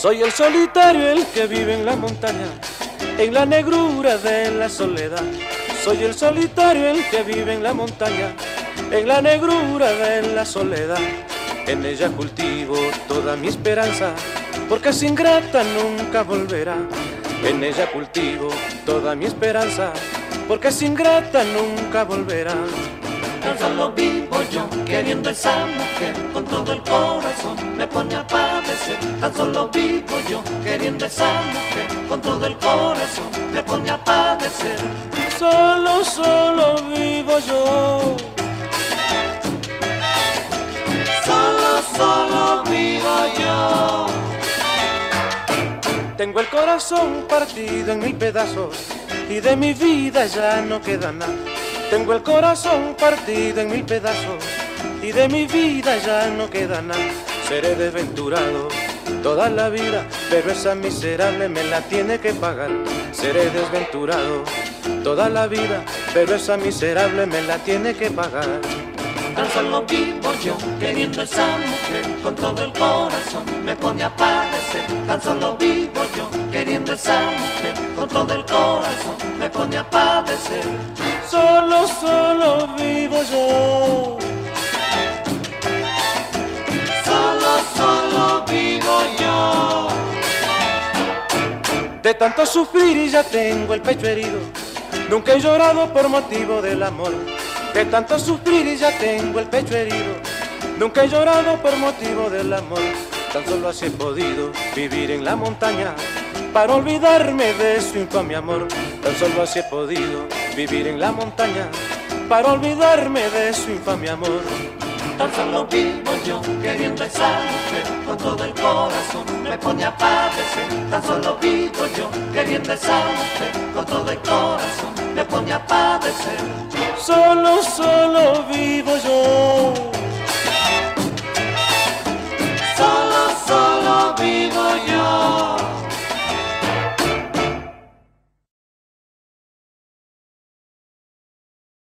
Soy el solitario, el que vive en la montaña, en la negrura de la soledad. Soy el solitario, el que vive en la montaña, en la negrura de la soledad. En ella cultivo toda mi esperanza, porque es ingrata nunca volverá. En ella cultivo toda mi esperanza, porque es ingrata nunca volverá. Tan solo vivo yo queriendo esa mujer, con todo el corazón me pone a padecer. Tan solo vivo yo queriendo esa mujer, con todo el corazón me pone a padecer. Solo, solo vivo yo. Solo, solo vivo yo. Tengo el corazón partido en 1000 pedazos y de mi vida ya no queda nada. Tengo el corazón partido en 1000 pedazos y de mi vida ya no queda nada. Seré desventurado toda la vida, pero esa miserable me la tiene que pagar. Seré desventurado toda la vida, pero esa miserable me la tiene que pagar. Tan solo vivo yo queriendo esa mujer, con todo el corazón me pone a padecer. Tan solo vivo yo queriendo esa mujer, con todo el corazón me pone a padecer. Solo, solo vivo yo. Solo, solo vivo yo. De tanto sufrir y ya tengo el pecho herido, nunca he llorado por motivo del amor. De tanto sufrir y ya tengo el pecho herido, nunca he llorado por motivo del amor. Tan solo así he podido vivir en la montaña, para olvidarme de su infame amor. Tan solo así he podido vivir en la montaña, para olvidarme de su infame amor. Tan solo vivo yo queriendo esa mujer, con todo el corazón me pone a padecer. Tan solo vivo yo queriendo esa mujer, con todo el corazón me pone a padecer. Solo, solo vivo yo.